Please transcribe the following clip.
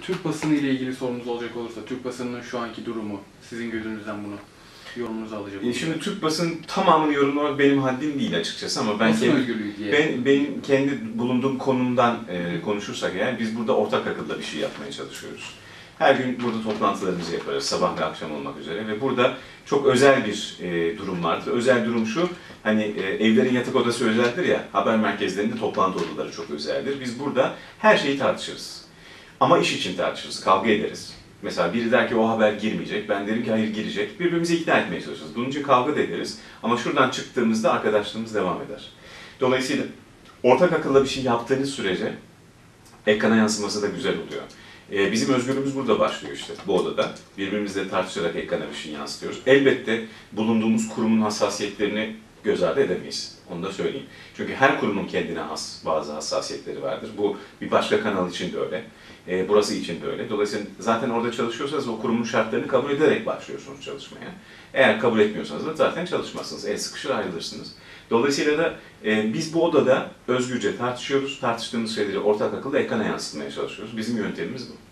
Türk basını ile ilgili sorunuz olacak olursa, Türk basınının şu anki durumu, sizin gözünüzden bunu yorumunuzu alacak olursa. Şimdi Türk basın tamamını yorumlamak benim haddim değil açıkçası ama Basın özgürlüğü diye. benim kendi bulunduğum konumdan konuşursak eğer biz burada ortak akılla bir şey yapmaya çalışıyoruz. Her gün burada toplantılarımızı yaparız, sabah ve akşam olmak üzere ve burada çok özel bir durum vardır. Özel durum şu, hani evlerin yatak odası özeldir ya, haber merkezlerinde toplantı odaları çok özeldir. Biz burada her şeyi tartışırız. Ama iş için tartışırız, kavga ederiz. Mesela biri der ki o haber girmeyecek, ben derim ki hayır girecek. Birbirimizi ikna etmeye çalışırız. Bunun için kavga da ederiz. Ama şuradan çıktığımızda arkadaşlığımız devam eder. Dolayısıyla ortak akılla bir şey yaptığınız sürece ekrana yansıması da güzel oluyor. Bizim özgürlüğümüz burada başlıyor işte, bu odada. Birbirimizle tartışarak ekrana bir şey yansıtıyoruz. Elbette bulunduğumuz kurumun hassasiyetlerini göz ardı edemeyiz. Onu da söyleyeyim. Çünkü her kurumun kendine has bazı hassasiyetleri vardır. Bu bir başka kanal için de öyle. Burası için de öyle. Dolayısıyla zaten orada çalışıyorsanız o kurumun şartlarını kabul ederek başlıyorsunuz çalışmaya. Eğer kabul etmiyorsanız da zaten çalışmazsınız. El sıkışır ayrılırsınız. Dolayısıyla da biz bu odada özgürce tartışıyoruz. Tartıştığımız şeyleri ortak akılda ekrana yansıtmaya çalışıyoruz. Bizim yöntemimiz bu.